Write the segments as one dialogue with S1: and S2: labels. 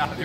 S1: radio.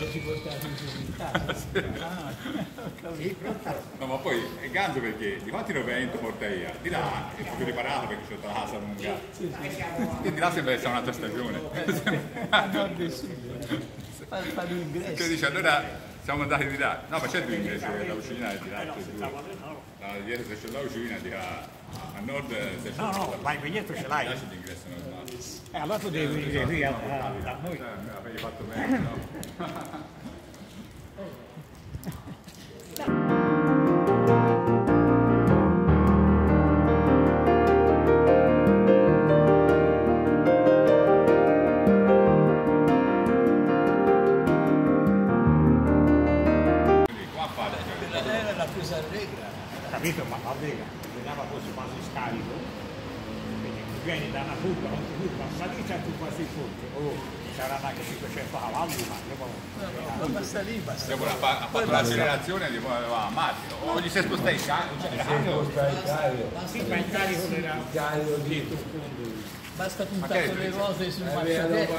S1: No, ma poi è ganzo perché di quanti 90 porta io? Di là è proprio riparato perché c'è la casa lunga. Quindi là sembra essere un'altra stagione.
S2: A nord e sud. Fa l'ingresso.
S1: Che dice allora siamo andati di là. No, ma c'è due ingressi, la cucina è di là. Dietro se c'è la cucina di là. A nord se c'è.
S3: No, vai dietro ce l'hai.
S1: Là c'è l'ingresso normale.
S3: Allora tu devi venire qui da noi.
S1: Avevi fatto meglio, no?
S2: La presa allegra.
S3: Capito? Ma va bene, vediamo fosse quasi scarico. Quindi tu vieni da una curva, non ti curva, salita tu quasi il ponte. Oh, saranno anche 500 cavalli, ma
S2: No, basta lì, basta.
S1: Dopo ha fatto l'accelerazione di a Martino. O gli si è spostato il carico?
S3: sì, ma il carico era
S4: Carico dietro.
S2: Basta puntare le ruote sul marciapiede.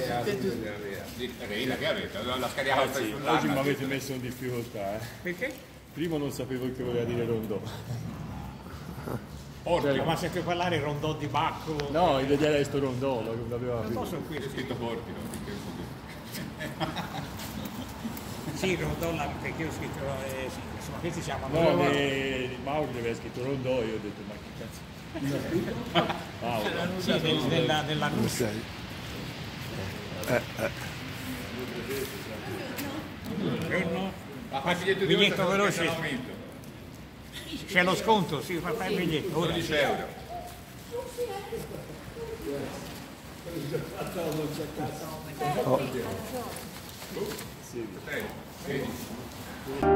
S1: Che avete? La scarica
S4: Oggi mi avete messo in difficoltà.
S3: perché?
S4: Prima non sapevo che voleva dire rondò.
S1: Portico.
S3: Ma se tu parlare rondò di Bacco.
S4: No, in vedere sto rondò, non l'aveva
S3: Non
S4: capito.
S3: so qui.
S1: C'è scritto Portico.
S3: Sì, rondò perché io ho scritto, sì, insomma questi siamo
S4: No, Mauro aveva scritto rondò e io ho detto ma che cazzo. Mauro.
S3: sì, nella Russia. Buongiorno.
S1: Ma fa il biglietto di
S3: Biglietto
S1: volta
S3: veloce.
S1: c'è l'aumento.
S3: C'è lo sconto, sì, fa il biglietto. Ora.
S1: 12 euro. Sei, 16.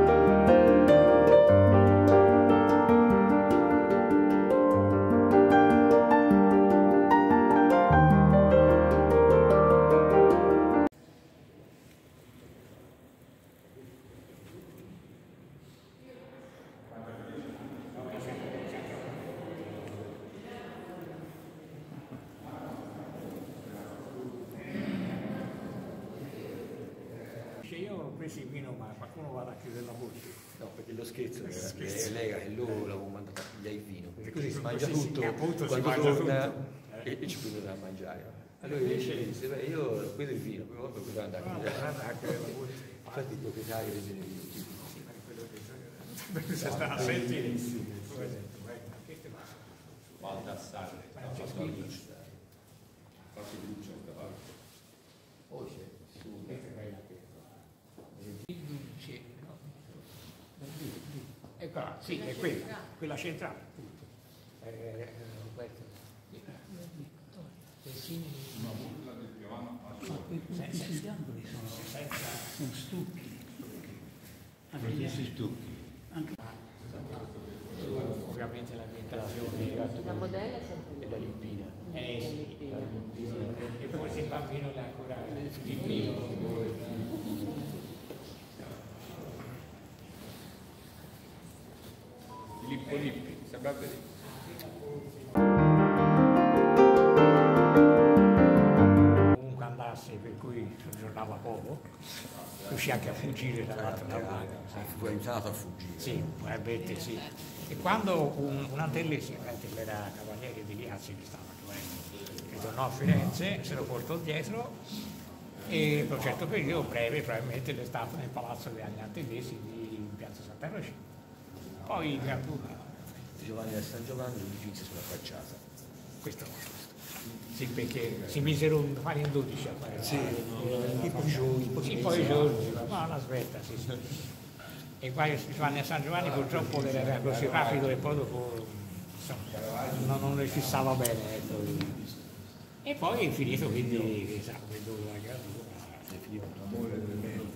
S3: Io ho preso il vino, ma qualcuno va a chiudere la voce.
S5: No, perché lo scherzo è lei che loro l'avevo mandato a pigliare il vino, perché così si mangia
S3: Così
S5: tutto,
S3: appunto si
S5: quando
S3: mangia
S5: torna
S3: tutto.
S5: e ci prendono da mangiare. Allora invece disse, beh, io ho preso il vino, però poi poteva andare a pigliare. Infatti il proprietario dei vini
S3: Se stanno attenti.
S1: Baldassare. Qualche luce da parte.
S5: Oh, c'è.
S3: Eccola, sì, è quella centrale.
S2: Questi angoli sono stucchi. Anche questi stucchi.
S3: Ovviamente l'ambientazione
S5: La modella è la limpina.
S3: sì. E forse il bambino l'ha ancora piccolo.
S1: Lippo Lippi, sembra lì.
S3: Comunque andasse, per cui soggiornava poco, riuscì anche a fuggire dall'altro lato.
S5: Fu aiutato a fuggire.
S3: Sì, probabilmente sì. E quando un Antellesi, era cavaliere di Liazzi che stava che tornò a Firenze, se lo portò dietro e per un certo periodo breve probabilmente è stato nel palazzo degli Antellesi di Piazza Santa Croce. Poi
S5: Giovanni da San Giovanni dipinse sulla facciata.
S3: questo sì, perché si misero un fare in 12 a fare.
S5: Sì, tipo giorni.
S3: Sì, poi i giorni, ma no, aspetta, sì, sì. E poi Giovanni a San Giovanni purtroppo era così rapido e poi dopo insomma, non le fissava bene. Ecco. E poi è finito quindi, sa, come doveva è finito l'amore del merito.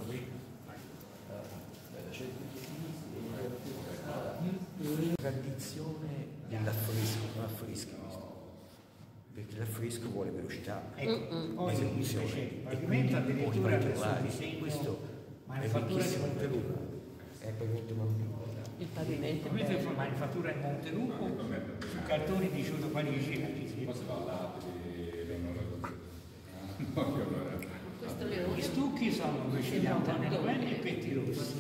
S5: Tradizione dell'affresco, non affreschi questo, perché l'affresco vuole velocità, esecuzione e quindi pochi particolari. Questo è ricchissimo in Perugia, è pavimento Montelupo.
S2: Il pavimento.
S3: Questa è manifattura in Montelupo su cartoni di Giudo Parigi.
S1: Questo
S2: Questo le ore.
S3: stucchi sono invece di Antonio Novelli e Petti Rossi.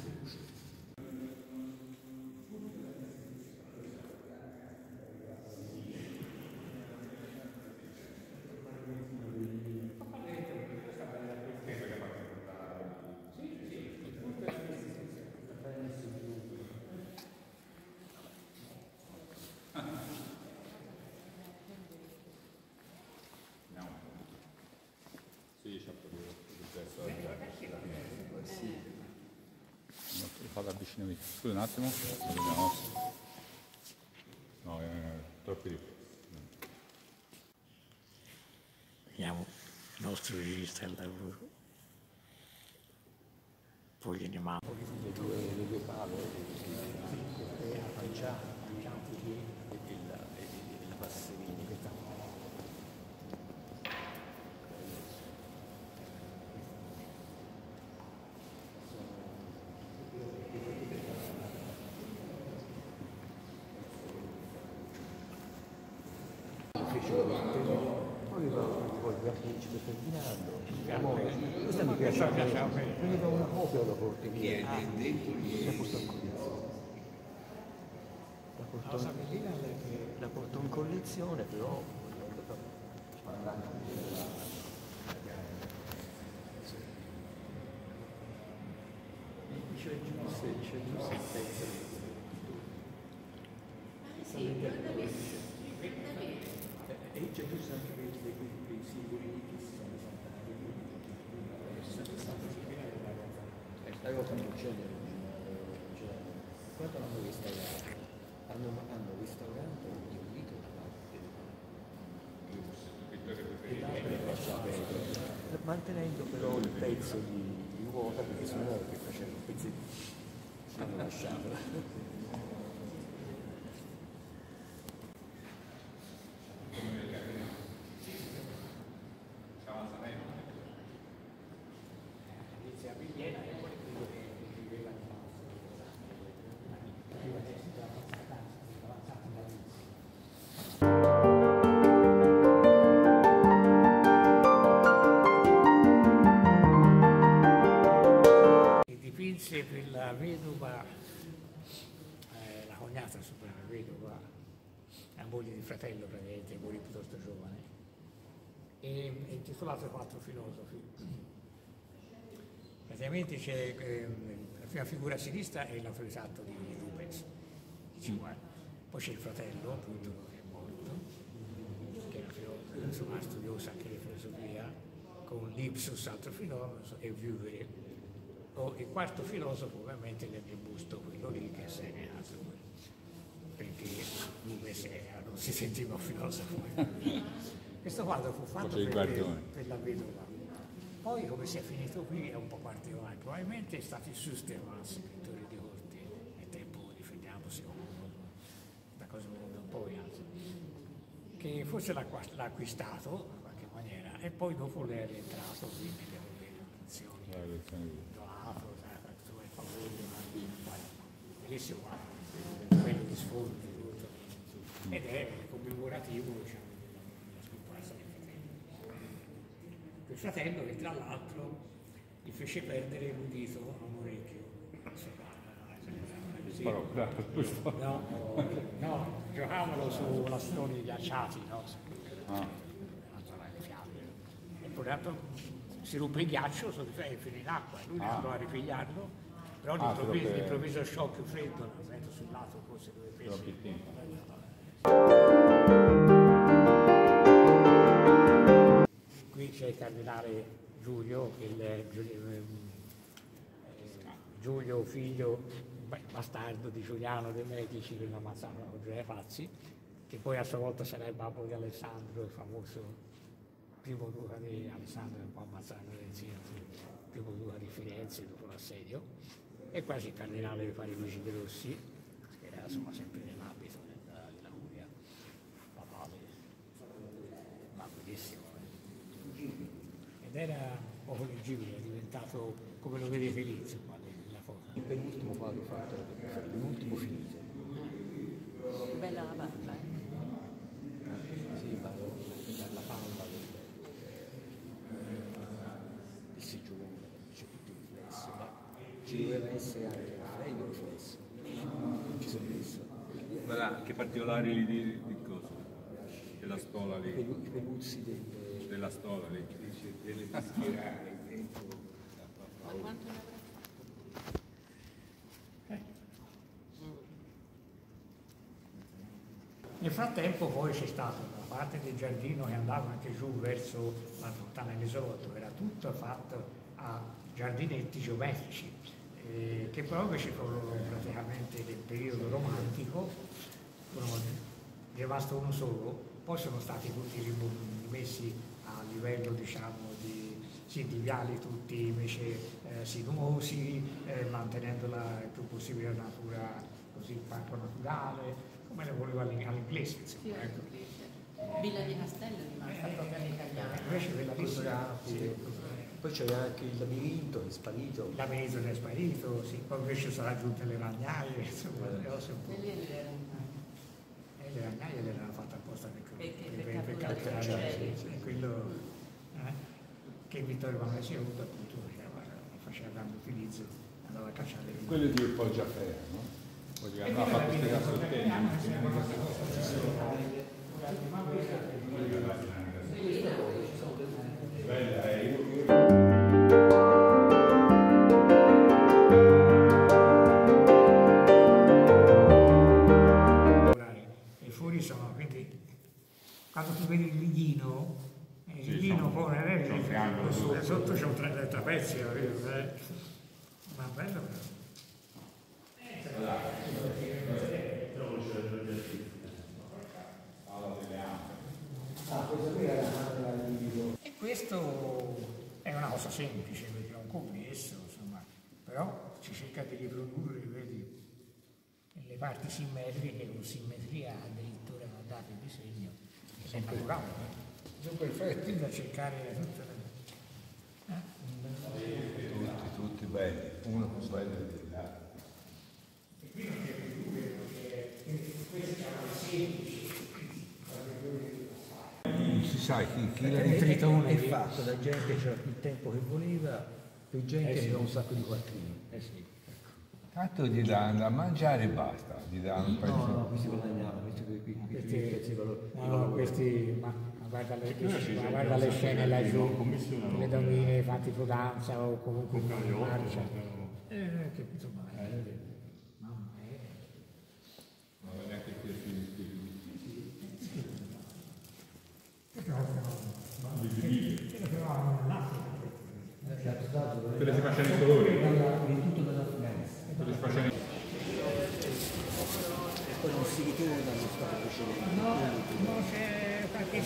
S1: Fate avvicinamento. Scusa un attimo. Vediamo. No, troppo di più.
S3: Vediamo il nostro regista al lavoro. Poi gliene mando.
S5: Le due pale, la panciata e la passerina. Poi volve a Principe Ferdinando. Questa mi piace, prendeva una copia la porti via. La portò in collezione, però c'è giusto il pezzo. E c'è giusto anche dei singoli che si sono esaltati. Stavo facendo cedere, quando l'hanno restaurato? Hanno restaurato il dito da parte, mantenendo però il pezzo di ruota, perché sennò che faceva un pezzettino hanno lasciato.
S3: Per la vedova, la cognata sopra la vedova, la moglie di fratello praticamente, morì piuttosto giovane, e è intitolato Quattro filosofi. Praticamente c'è la prima figura a sinistra è l'autoritratto di Rubens, poi c'è il fratello, appunto, che è morto, che era insomma, studioso anche di filosofia, con Lipsus, altro filosofo, e Wührer. Il quarto filosofo ovviamente nel mio busto, quello lì che se ne ha, perché Rubens non si sentiva un filosofo. Questo quadro fu fatto per la vedova. Poi come si è finito qui è un po' particolare, probabilmente è stato il Sustermans, pittore di corte, nel tempo di Ferdinando II, da cosa venuta un po' anzi, che forse l'ha acquistato in qualche maniera e poi dopo le è rientrato qui nelle collezioni. Bellissimo quadro, bello di sfondo tutto, ed è commemorativo, diciamo, della scomparsa del fratello. Il fratello che tra l'altro gli fece perdere l'udito a un orecchio. No, giocavano su lastroni ghiacciati, no? E poi si ruppe il ghiaccio, finì in acqua, lui andò a ripigliarlo. Però l'improvviso shock freddo, lo metto sul lato forse dove pesi. Qui c'è il cardinale Giulio, Giulio figlio bastardo di Giuliano de' Medici, che lo ammazzavano con Giulia Pazzi, che poi a sua volta sarà il babbo di Alessandro, il famoso primo duca di Alessandro, che può ammazzare Lorenzino, il primo duca di Firenze dopo l'assedio. E quasi il cardinale di fare Luigi De Rossi, che era insomma sempre nell'ambito della curia papale, ma bellissimo. Ed era un po' leggibile, è diventato come lo vedete lì, insomma, la foto.
S5: Il penultimo quadro fatto, l'ultimo finito.
S6: Bella la barba,
S5: Sì, la palla del ci doveva essere anche il freno riflesso, non ci sono messo.
S1: Guarda, che particolari di cosa? Della stola lì.
S5: I peluzzi
S1: Della stola lì.
S5: delle tastiere dentro.
S6: Ma quanto ne avrà?
S3: Nel frattempo poi c'è stata una parte del giardino che andava anche giù verso la fontana dell'Esordio, era tutto fatto a giardinetti geometrici, che proprio ci furono praticamente nel periodo romantico, è rimasto uno solo, poi sono stati tutti rimessi a livello diciamo di viali tutti invece sinuosi, mantenendo il più possibile la natura così il parco naturale, come le voleva all'inglese,
S6: Sì,
S3: insomma, ecco.
S6: Villa di Castello è rimasta proprio all'italiana.
S3: Invece quella lì
S5: Poi c'era anche il labirinto che è sparito.
S3: la mezzo è sparito, sì, poi invece sono aggiunte le ragnaie, insomma, le cose un po'.
S6: E lì era
S3: Le ragnaie le erano fatte apposta per
S6: calcolare
S3: calcolare, sì, quello che Vittorio Emanuele II appunto faceva grande utilizzo, andava a cacciare le
S1: Quello di Poggiaferro, no? Poi andava a fare queste cassottene.
S3: I furi sono, quindi quando tu vedi il lignino poi sotto c'è un trapezio, ma bello però. E questo è una cosa semplice perché è un commesso, insomma, però ci cerca di riprodurre, vedi, le parti simmetriche con simmetria addirittura dato il disegno, che è naturale, sono perfetti da cercare tutte
S1: Tutti belli, uno più bello dell'altro.
S2: Non si sa chi l'ha
S5: Il tritone è fatto da gente che c'era il tempo che voleva, per gente che aveva un sacco di quattrini.
S2: Tanto gli danno da mangiare e basta, gli danno un pezzo.
S5: No, questi guadagnavano, questi pezzi di valore.
S3: no, questi, ma guarda le scene laggiù, le donnine fatti danza o comunque in marcia. Che insomma, mamma mia.
S1: Non è neanche più Quelle si facevano i colori. Quelle si facevano
S5: Poi non si ritorna allo stato precedente.
S3: No, c'è perché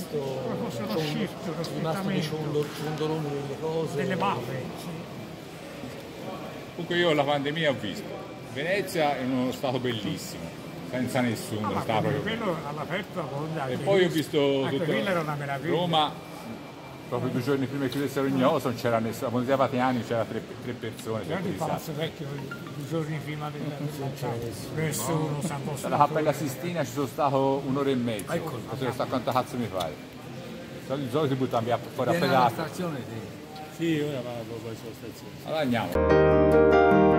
S5: È rimasto dei ciondoloni delle cose.
S3: delle mappe.
S1: Comunque io la pandemia ho visto. Venezia è in uno stato bellissimo, senza nessuno.
S3: Ma
S1: Stava proprio...
S3: quello all'aperto a
S1: E poi ho visto
S3: anche
S1: tutto
S3: quella era una meraviglia.
S1: Roma, proprio 2 giorni prima che chiudessero Ignoso, non c'era nessuno, a Monte Vatiani c'era tre persone.
S3: Guarda il Palazzo Vecchio 2 giorni prima del nessuno sa cosa.
S1: Dalla Cappella Sistina ci sono stato 1 ora e mezza, potevo stare quanto cazzo mi pare. Di solito si buttano via fuori a pedate.
S4: Sì, ora va poi sulla stazione.
S1: Allora andiamo.